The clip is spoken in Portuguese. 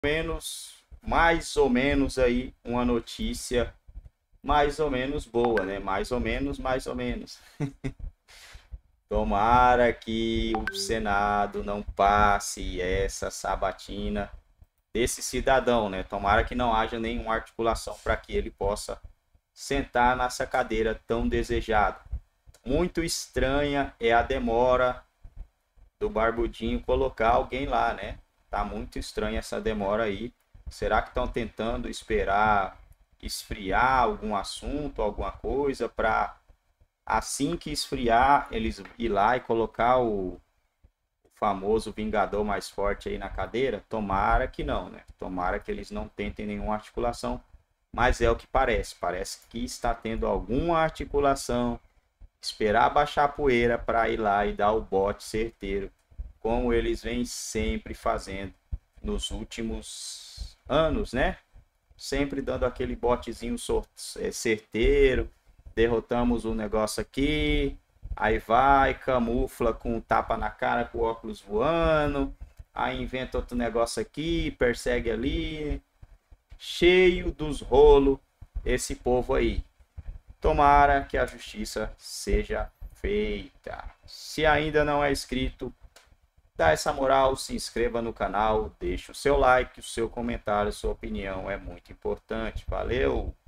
mais ou menos aí uma notícia mais ou menos boa, né? Mais ou menos, mais ou menos. Tomara que o Senado não passe essa sabatina desse cidadão, né? Tomara que não haja nenhuma articulação para que ele possa sentar nessa cadeira tão desejada. Muito estranha é a demora do Barbudinho colocar alguém lá, né? Tá muito estranha essa demora aí. Será que estão tentando esperar esfriar algum assunto, alguma coisa, para assim que esfriar, eles ir lá e colocar o famoso Vingador mais forte aí na cadeira? Tomara que não, né? Tomara que eles não tentem nenhuma articulação, mas é o que parece. Parece que está tendo alguma articulação, esperar baixar a poeira para ir lá e dar o bote certeiro, como eles vêm sempre fazendo nos últimos anos, né? Sempre dando aquele botezinho certeiro, derrotamos o negócio aqui, aí vai, camufla com um tapa na cara, com o óculos voando, aí inventa outro negócio aqui, persegue ali, cheio dos rolos esse povo aí. Tomara que a justiça seja feita. Se ainda não é inscrito, dá essa moral, se inscreva no canal, deixe o seu like, o seu comentário, sua opinião é muito importante. Valeu!